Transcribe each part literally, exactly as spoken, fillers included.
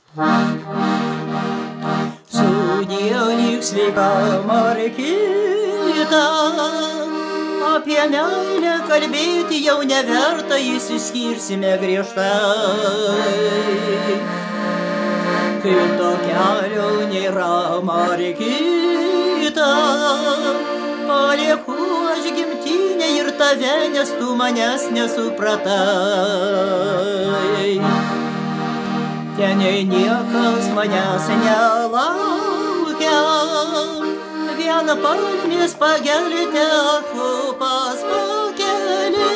Sudielik sveika Markita, apie meilę kalbėti jau neverta, išsiskirsime griežtai. Kito kelio nėra, Markita, palieku aš gimtinę ir tave, nes tu manęs nesupratai. Ten niekas manęs nelaukia, viena palmės pageltė kopas pakeli.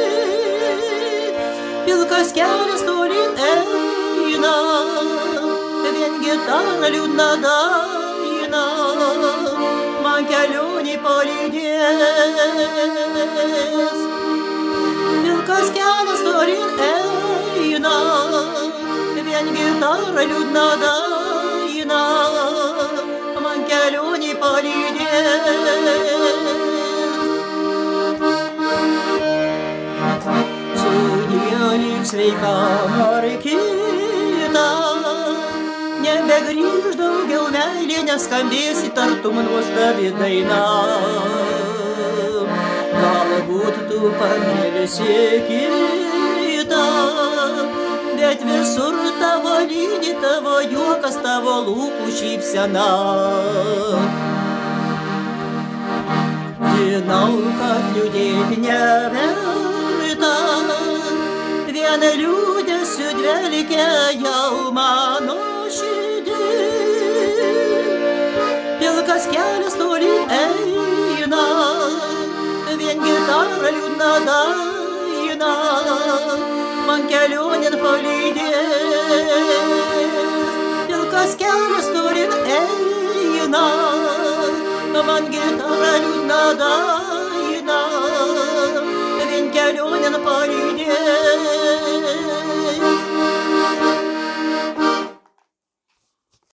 Pilkas kelias tolyn eina, vien gitara liūdna daina, man kelionį palydės. Pilkas kelias tolyn eina, vien gitara liūdna daina, man kelionį palydės. Sudielik sveika Markita, nebegrįž daugiau meilė, neskambėsi tartum nuostabi daina. Galbūt tu pamėlisi kitą, bet visur tavo lydi, tavo juokas, tavo lūpų šypsena. Žinau, kad liūdėti neverta, vien liūdesiu dvelkia jau mano širdis. Pilkas kelias tolyn eina, vien gitara liūdna daina, man kelionėn palydės. Pilkas kelias tolyn eina, man gitara liūdna daina, vien kelionėn palydės.